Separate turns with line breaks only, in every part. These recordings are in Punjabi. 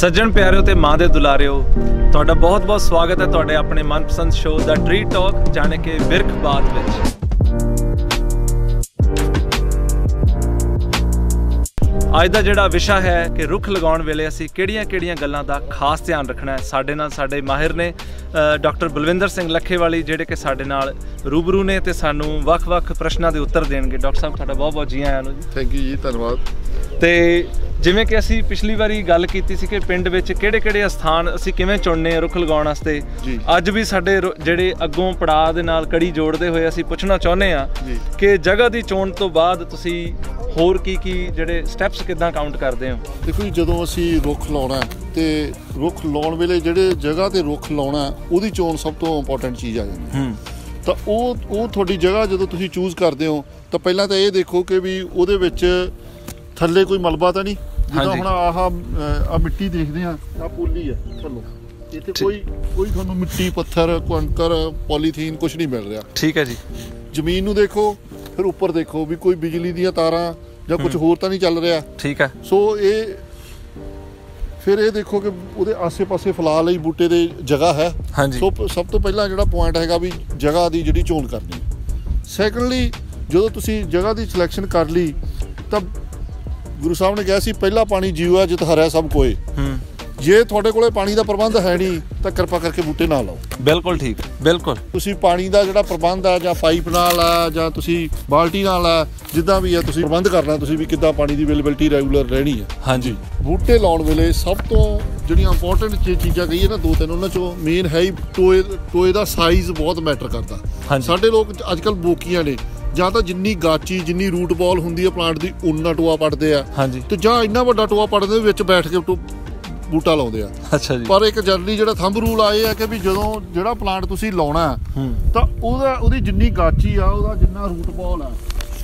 सज्जन प्यारिओ ते माँ दे दुलारिओ, तुहाडा बहुत बहुत स्वागत है तुहाडे अपने मनपसंद शो द ट्री टॉक जाने के बिरख बात विच। ਅੱਜ ਦਾ ਜਿਹੜਾ ਵਿਸ਼ਾ ਹੈ ਕਿ ਰੁੱਖ ਲਗਾਉਣ ਵੇਲੇ ਅਸੀਂ ਕਿਹੜੀਆਂ ਗੱਲਾਂ ਦਾ ਖਾਸ ਧਿਆਨ ਰੱਖਣਾ ਹੈ। ਸਾਡੇ ਨਾਲ ਸਾਡੇ ਮਾਹਿਰ ਨੇ ਡਾਕਟਰ ਬਲਵਿੰਦਰ ਸਿੰਘ ਲੱਖੇਵਾਲੀ, ਜਿਹੜੇ ਕਿ ਸਾਡੇ ਨਾਲ ਰੂਬਰੂ ਨੇ ਤੇ ਸਾਨੂੰ ਵੱਖ-ਵੱਖ ਪ੍ਰਸ਼ਨਾਂ ਦੇ ਉੱਤਰ ਦੇਣਗੇ। ਡਾਕਟਰ ਸਾਹਿਬ ਤੁਹਾਡਾ ਬਹੁਤ-ਬਹੁਤ ਜੀ ਆਇਆਂ ਨੂੰ ਜੀ।
ਥੈਂਕ ਯੂ ਜੀ, ਧੰਨਵਾਦ।
ਤੇ ਜਿਵੇਂ ਕਿ ਅਸੀਂ ਪਿਛਲੀ ਵਾਰੀ ਗੱਲ ਕੀਤੀ ਸੀ ਕਿ ਪਿੰਡ ਵਿੱਚ ਕਿਹੜੇ ਸਥਾਨ ਅਸੀਂ ਕਿਵੇਂ ਚੁਣਨੇ ਰੁੱਖ ਲਗਾਉਣ ਵਾਸਤੇ, ਅੱਜ ਵੀ ਸਾਡੇ ਜਿਹੜੇ ਅੱਗੋਂ ਪੜਾਅ ਦੇ ਨਾਲ ਕੜੀ ਜੋੜਦੇ ਹੋਏ ਅਸੀਂ ਪੁੱਛਣਾ ਚਾਹੁੰਦੇ ਹਾਂ ਕਿ ਜਗ੍ਹਾ ਦੀ ਚੋਣ ਤੋਂ ਬਾਅਦ ਤੁਸੀਂ ਹੋਰ ਕੀ ਜਿਹੜੇ ਸਟੈਪਸ ਕਿੱਦਾਂ ਕਾਊਂਟ ਕਰਦੇ ਹੋ?
ਦੇਖੋ ਜੀ, ਜਦੋਂ ਅਸੀਂ ਰੁੱਖ ਲਾਉਣਾ ਤੇ ਰੁੱਖ ਲਾਉਣ ਵੇਲੇ ਜਿਹੜੇ ਜਗ੍ਹਾ ਤੇ ਰੁੱਖ ਲਾਉਣਾ ਉਹਦੀ ਚੋਣ ਸਭ ਤੋਂ ਇੰਪੋਰਟੈਂਟ ਚੀਜ਼ ਆ ਜਾਂਦੀ ਤਾਂ ਉਹ ਤੁਹਾਡੀ ਜਗ੍ਹਾ ਜਦੋਂ ਤੁਸੀਂ ਚੂਜ਼ ਕਰਦੇ ਹੋ ਤਾਂ ਪਹਿਲਾਂ ਤਾਂ ਇਹ ਦੇਖੋ ਕਿ ਵੀ ਉਹਦੇ ਵਿੱਚ ਥੱਲੇ ਕੋਈ ਮਲਬਾ ਤਾਂ ਨਹੀਂ। ਜਿੱਦਾਂ ਹੁਣ ਆਹ ਮਿੱਟੀ ਦੇਖਦੇ ਆ, ਆਹ ਪੋਲੀ ਆ ਥੱਲੋਂ, ਇੱਥੇ ਕੋਈ ਤੁਹਾਨੂੰ ਮਿੱਟੀ ਪੱਥਰ ਕੰਕਰ ਪੋਲੀਥੀਨ ਕੁਛ ਨਹੀਂ ਮਿਲ ਰਿਹਾ। ਠੀਕ ਹੈ ਜੀ। ਜ਼ਮੀਨ ਨੂੰ ਦੇਖੋ, ਫਿਰ ਉੱਪਰ ਦੇਖੋ ਵੀ ਕੋਈ ਬਿਜਲੀ ਦੀਆਂ ਤਾਰਾਂ ਜਾਂ ਕੁਝ ਹੋਰ ਤਾਂ ਨਹੀਂ ਚੱਲ ਰਿਹਾ। ਠੀਕ ਹੈ। ਸੋ ਫਿਰ ਇਹ ਦੇਖੋ ਕਿ ਉਹਦੇ ਆਸੇ-ਪਾਸੇ ਫਿਲਹਾਲ ਲਈ ਬੂਟੇ ਦੇ ਜਗ੍ਹਾ ਹੈ। ਸੋ ਸਭ ਤੋਂ ਪਹਿਲਾਂ ਜਿਹੜਾ ਪੁਆਇੰਟ ਹੈਗਾ ਵੀ ਜਗ੍ਹਾ ਦੀ ਜਿਹੜੀ ਚੋਣ ਕਰਨੀ। ਸੈਕੰਡਲੀ, ਜਦੋਂ ਤੁਸੀਂ ਜਗ੍ਹਾ ਦੀ ਸਿਲੈਕਸ਼ਨ ਕਰ ਲਈ ਤਾਂ ਗੁਰੂ ਸਾਹਿਬ ਨੇ ਕਿਹਾ ਸੀ ਪਹਿਲਾ ਪਾਣੀ ਜੀਓ ਹੈ ਜਿਤ ਹਰਿਆ ਸਭ ਕੋਏ। ਜੇ ਤੁਹਾਡੇ ਕੋਲੇ ਪਾਣੀ ਦਾ ਪ੍ਰਬੰਧ ਹੈ ਨਹੀਂ ਤਾਂ ਕਿਰਪਾ ਕਰਕੇ ਬੂਟੇ ਨਾ ਲਾਓ। ਬਿਲਕੁਲ ਠੀਕ, ਬਿਲਕੁਲ। ਤੁਸੀਂ ਪਾਣੀ ਦਾ ਜਿਹੜਾ ਪ੍ਰਬੰਧ ਆ ਜਾਂ ਪਾਈਪ ਨਾਲ ਆ ਜਾਂ ਤੁਸੀਂ ਬਾਲਟੀ ਨਾਲ ਆ, ਜਿੱਦਾਂ ਵੀ ਆ ਤੁਸੀਂ ਪ੍ਰਬੰਧ ਕਰਨਾ ਤੁਸੀਂ ਵੀ ਕਿੱਦਾਂ ਪਾਣੀ ਦੀ ਅਵੇਲੇਬਿਲਿਟੀ ਰੈਗੂਲਰ ਰਹਿਣੀ ਹੈ। ਹਾਂਜੀ। ਬੂਟੇ ਲਾਉਣ ਵੇਲੇ ਸਭ ਤੋਂ ਜਿਹੜੀਆਂ ਇੰਪੋਰਟੈਂਟ ਚੀਜ਼ਾਂ ਕਹੀਏ ਨਾ, ਦੋ ਤਿੰਨ, ਉਹਨਾਂ ਚੋਂ ਮੇਨ ਹੈ ਹੀ ਟੋਏ ਦਾ ਸਾਈਜ਼ ਬਹੁਤ ਮੈਟਰ ਕਰਦਾ। ਸਾਡੇ ਲੋਕ ਅੱਜ ਕੱਲ੍ਹ ਬੋਕੀਆਂ ਨੇ, ਜਾਂ ਤਾਂ ਜਿੰਨੀ ਗਾਚੀ ਜਿੰਨੀ ਰੂਟ ਬਾਲ ਹੁੰਦੀ ਆ ਪਲਾਂਟ ਦੀ ਉਨਾ ਟੋਆ ਪੱਟਦੇ ਆ, ਤੇ ਜਾਂ ਇੰਨਾ ਵੱਡਾ ਟੋਆ ਪੱਟਦੇ ਵਿੱਚ ਬੈਠ ਕੇ ਬੂਟਾ ਲਾਉਂਦੇ ਆ। ਅੱਛਾ ਜੀ। ਪਰ ਇੱਕ ਜਨਰਲੀ ਜਿਹੜਾ ਥੰਬ ਰੂਲ ਆ ਇਹ ਹੈ ਕਿ ਵੀ ਜਦੋਂ ਜਿਹੜਾ ਪਲਾਂਟ ਤੁਸੀਂ ਲਾਉਣਾ ਤਾਂ ਉਹਦੀ ਜਿੰਨੀ ਗਾਚੀ ਆ, ਉਹਦਾ ਜਿੰਨਾ ਰੂਟ ਬਾਲ ਆ,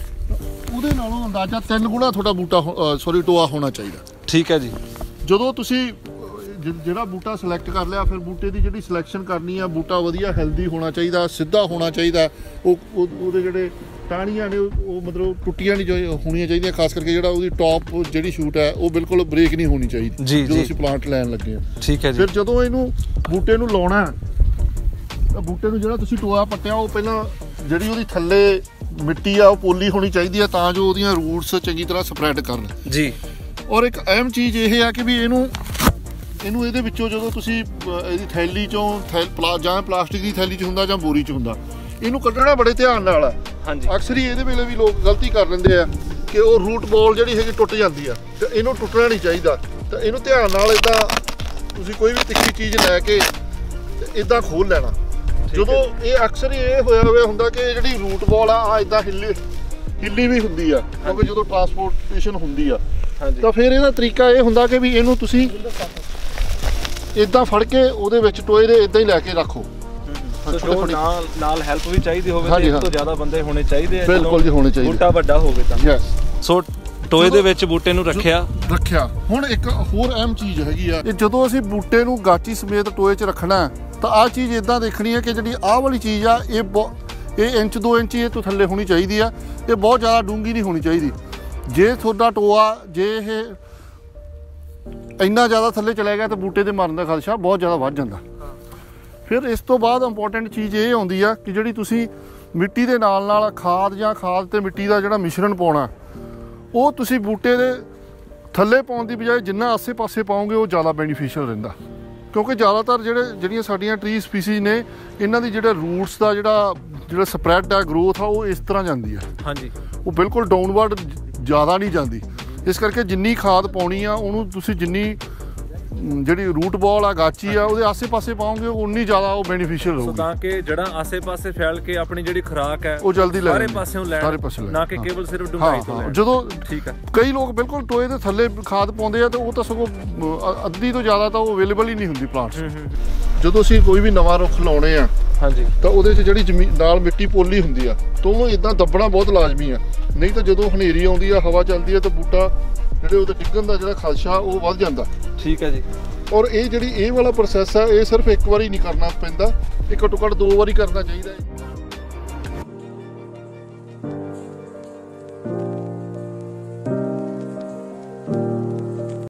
ਉਹਦੇ ਨਾਲੋਂ ਅੰਦਾਜ਼ਾ 3 ਗੁਣਾ ਤੁਹਾਡਾ ਟੋਆ ਹੋਣਾ ਚਾਹੀਦਾ। ਠੀਕ ਹੈ ਜੀ। ਜਦੋਂ ਤੁਸੀਂ ਜਿਹੜਾ ਬੂਟਾ ਸਿਲੈਕਟ ਕਰ ਲਿਆ, ਫਿਰ ਬੂਟੇ ਦੀ ਜਿਹੜੀ ਸਿਲੈਕਸ਼ਨ ਕਰਨੀ ਆ, ਬੂਟਾ ਵਧੀਆ ਹੈਲਦੀ ਹੋਣਾ ਚਾਹੀਦਾ, ਸਿੱਧਾ ਹੋਣਾ ਚਾਹੀਦਾ। ਉਹਦੇ ਜਿਹੜੇ ਟਾਹਣੀਆਂ ਨੇ ਉਹ ਮਤਲਬ ਟੁੱਟੀਆਂ ਨਹੀਂ ਹੋਣੀਆਂ ਚਾਹੀਦੀਆਂ। ਖਾਸ ਕਰਕੇ ਜਿਹੜਾ ਉਹਦੀ ਟੌਪ ਜਿਹੜੀ ਸ਼ੂਟ ਹੈ ਉਹ ਬਿਲਕੁਲ ਬ੍ਰੇਕ ਨਹੀਂ ਹੋਣੀ ਚਾਹੀਦੀ ਜਦੋਂ ਅਸੀਂ ਪਲਾਂਟ ਲੈਣ ਲੱਗੇ ਹਾਂ। ਠੀਕ ਹੈ ਜੀ। ਫਿਰ ਜਦੋਂ ਇਹਨੂੰ ਬੂਟੇ ਨੂੰ ਲਾਉਣਾ ਤਾਂ ਬੂਟੇ ਨੂੰ ਜਿਹੜਾ ਤੁਸੀਂ ਟੋਆ ਪੱਟਿਆ ਉਹ ਪਹਿਲਾਂ ਜਿਹੜੀ ਉਹਦੀ ਥੱਲੇ ਮਿੱਟੀ ਆ ਉਹ ਪੋਲੀ ਹੋਣੀ ਚਾਹੀਦੀ ਆ, ਤਾਂ ਜੋ ਉਹਦੀਆਂ ਰੂਟਸ ਚੰਗੀ ਤਰ੍ਹਾਂ ਸਪਰੈਡ ਕਰਨ ਜੀ। ਔਰ ਇੱਕ ਅਹਿਮ ਚੀਜ਼ ਇਹ ਆ ਕਿ ਵੀ ਇਹਨੂੰ ਇਹਦੇ ਵਿੱਚੋਂ ਜਦੋਂ ਤੁਸੀਂ ਇਹਦੀ ਥੈਲੀ ਚੋਂ ਜਾਂ ਪਲਾਸਟਿਕ ਦੀ ਥੈਲੀ 'ਚ ਹੁੰਦਾ ਜਾਂ ਬੋਰੀ 'ਚ ਹੁੰਦਾ, ਇਹਨੂੰ ਕੱਢਣਾ ਬੜੇ ਧਿਆਨ ਨਾਲ ਆ। ਹਾਂਜੀ। ਅਕਸਰ ਹੀ ਇਹਦੇ ਵੇਲੇ ਵੀ ਲੋਕ ਗਲਤੀ ਕਰ ਲੈਂਦੇ ਆ ਕਿ ਉਹ ਰੂਟ ਬਾਲ ਜਿਹੜੀ ਹੈਗੀ ਟੁੱਟ ਜਾਂਦੀ ਆ, ਤੇ ਇਹਨੂੰ ਟੁੱਟਣਾ ਨਹੀਂ ਚਾਹੀਦਾ। ਤਾਂ ਇਹਨੂੰ ਧਿਆਨ ਨਾਲ ਇੱਦਾਂ ਤੁਸੀਂ ਕੋਈ ਵੀ ਤਿੱਖੀ ਚੀਜ਼ ਲੈ ਕੇ ਇੱਦਾਂ ਖੋਲ ਲੈਣਾ। ਜਦੋਂ ਇਹ ਅਕਸਰ ਹੀ ਇਹ ਹੋਇਆ ਹੁੰਦਾ ਕਿ ਜਿਹੜੀ ਰੂਟ ਬਾਲ ਆ ਇੱਦਾਂ ਹਿੱਲੀ ਵੀ ਹੁੰਦੀ ਆ, ਕਿਉਂਕਿ ਜਦੋਂ ਟਰਾਂਸਪੋਰਟੇਸ਼ਨ ਹੁੰਦੀ ਆ, ਤਾਂ ਫਿਰ ਇਹਦਾ ਤਰੀਕਾ ਇਹ ਹੁੰਦਾ ਕਿ ਵੀ ਇਹਨੂੰ ਤੁਸੀਂ ਇੱਦਾਂ ਫੜ ਕੇ ਉਹਦੇ ਵਿੱਚ ਟੋਏ ਦੇ ਇੱਦਾਂ ਹੀ ਲੈ ਕੇ ਰੱਖੋ। ਨਾਲ ਹੈਲਪ ਵੀ ਚਾਹੀਦੀ ਹੋਵੇ, ਤੇ ਇਸ ਤੋਂ ਜ਼ਿਆਦਾ ਬੰਦੇ ਹੋਣੇ ਚਾਹੀਦੇ ਆ। ਬਿਲਕੁਲ ਜੀ, ਹੋਣੇ ਚਾਹੀਦੇ। ਬੂਟਾ ਵੱਡਾ ਹੋਵੇ ਤਾਂ। ਸੋ ਟੋਏ ਦੇ ਵਿੱਚ ਬੂਟੇ ਨੂੰ ਰੱਖਿਆ। ਹੁਣ ਇੱਕ ਹੋਰ ਅਹਿਮ ਚੀਜ਼ ਹੈਗੀ ਆ, ਜਦੋਂ ਅਸੀਂ ਬੂਟੇ ਨੂੰ ਗਾਚੀ ਸਮੇਤ ਟੋਏ 'ਚ ਰੱਖਣਾ ਤਾਂ ਆਹ ਚੀਜ਼ ਇੱਦਾਂ ਦੇਖਣੀ ਹੈ ਕਿ ਜਿਹੜੀ ਆਹ ਵਾਲੀ ਚੀਜ਼ ਆ ਇਹ ਇੰਚ 2 ਇੰਚ ਇਹ ਤੋਂ ਥੱਲੇ ਹੋਣੀ ਚਾਹੀਦੀ ਆ। ਇਹ ਬਹੁਤ ਜ਼ਿਆਦਾ ਡੂੰਘੀ ਨਹੀਂ ਹੋਣੀ ਚਾਹੀਦੀ। ਜੇ ਤੁਹਾਡਾ ਟੋਆ ਇਹ ਇੰਨਾ ਜ਼ਿਆਦਾ ਥੱਲੇ ਚਲਾ ਗਿਆ ਤਾਂ ਬੂਟੇ ਦੇ ਮਰਨ ਦਾ ਖਦਸ਼ਾ ਬਹੁਤ ਜ਼ਿਆਦਾ ਵੱਧ ਜਾਂਦਾ। ਫਿਰ ਇਸ ਤੋਂ ਬਾਅਦ ਇੰਪੋਰਟੈਂਟ ਚੀਜ਼ ਇਹ ਆਉਂਦੀ ਆ ਕਿ ਜਿਹੜੀ ਤੁਸੀਂ ਮਿੱਟੀ ਦੇ ਨਾਲ ਖਾਦ ਤੇ ਮਿੱਟੀ ਦਾ ਜਿਹੜਾ ਮਿਸ਼ਰਣ ਪਾਉਣਾ, ਉਹ ਤੁਸੀਂ ਬੂਟੇ ਦੇ ਥੱਲੇ ਪਾਉਣ ਦੀ ਬਜਾਏ ਜਿੰਨਾ ਆਸੇ ਪਾਸੇ ਪਾਓਗੇ ਉਹ ਜ਼ਿਆਦਾ ਬੈਨੀਫੀਸ਼ੀਅਲ ਰਹਿੰਦਾ। ਕਿਉਂਕਿ ਜ਼ਿਆਦਾਤਰ ਜਿਹੜੀਆਂ ਸਾਡੀਆਂ ਟਰੀ ਸਪੀਸੀਜ਼ ਨੇ, ਇਹਨਾਂ ਦੀ ਜਿਹੜਾ ਰੂਟਸ ਦਾ ਜਿਹੜਾ ਸਪਰੈਡ ਆ, ਗਰੋਥ ਆ, ਉਹ ਇਸ ਤਰ੍ਹਾਂ ਜਾਂਦੀ ਆ। ਹਾਂਜੀ। ਉਹ ਬਿਲਕੁਲ ਡਾਊਨਵਰਡ ਜ਼ਿਆਦਾ ਨਹੀਂ ਜਾਂਦੀ। ਇਸ ਕਰਕੇ ਜਿੰਨੀ ਖਾਦ ਪਾਉਣੀ ਆ ਉਹਨੂੰ ਤੁਸੀਂ ਜਿੰਨੀ ਜਿਹੜੀ ਰੂਟ ਬਾਲ ਆ, ਗਾਚੀ ਆ, ਉਹਦੇ ਆਸੇ ਪਾਸੇ ਪਾਓਗੇ ਉਨੀ ਜ਼ਿਆਦਾ ਉਹ ਬੈਨੀਫੀਸ਼ੀਅਲ ਹੋਊਗੀ। ਤਾਂ ਕਿ ਜਿਹੜਾ ਆਸੇ ਪਾਸੇ ਫੈਲ ਕੇ ਆਪਣੀ ਜਿਹੜੀ ਖੁਰਾਕ ਹੈ ਉਹ ਜਲਦੀ ਲੈ ਸਾਰੇ ਪਾਸਿਓਂ ਲੈਣ, ਨਾ ਕਿ ਕੇਵਲ ਸਿਰਫ ਡੂੰਘਾਈ ਤੋਂ ਲੈਣ। ਜਦੋਂ ਠੀਕ ਹੈ, ਕਈ ਲੋਕ ਬਿਲਕੁਲ ਟੋਏ ਦੇ ਥੱਲੇ ਖਾਦ ਪਾਉਂਦੇ ਆ ਤੇ ਉਹ ਤਾਂ ਸਗੋਂ ਅੱਧੀ ਤੋਂ ਜ਼ਿਆਦਾ ਤਾਂ ਉਹ ਅਵੇਲੇਬਲ ਹੀ ਨਹੀਂ ਹੁੰਦੀ ਪਲਾਂਟਸ। ਜਦੋਂ ਅਸੀਂ ਕੋਈ ਵੀ ਨਵਾਂ ਰੁੱਖ ਲਾਉਣੇ ਆ, ਹਾਂਜੀ, ਤਾਂ ਉਹਦੇ 'ਚ ਜਿਹੜੀ ਜ਼ਮੀਨ ਨਾਲ ਮਿੱਟੀ ਪੋਲੀ ਹੁੰਦੀ ਆ ਤਾਂ ਉਹਨੂੰ ਇੱਦਾਂ ਦੱਬਣਾ ਬਹੁਤ ਲਾਜ਼ਮੀ ਆ। ਨਹੀਂ ਤਾਂ ਜਦੋਂ ਹਨੇਰੀ ਆਉਂਦੀ ਆ, ਹਵਾ ਚੱਲਦੀ ਆ, ਤਾਂ ਬੂਟਾ ਜਿਹੜੇ ਉਹਦੇ ਡਿੱਗਣ ਦਾ ਜਿਹੜਾ ਖਦਸ਼ਾ ਉਹ ਵੱਧ ਜਾਂਦਾ। ਠੀਕ ਹੈ ਜੀ। ਔਰ ਇਹ ਵਾਲਾ ਪ੍ਰੋਸੈਸ ਆ, ਇਹ ਸਿਰਫ ਇੱਕ ਵਾਰੀ ਨਹੀਂ ਕਰਨਾ ਪੈਂਦਾ, ਇਹ ਘੱਟੋ ਘੱਟ 2 ਵਾਰੀ ਕਰਨਾ ਚਾਹੀਦਾ ਹੈ।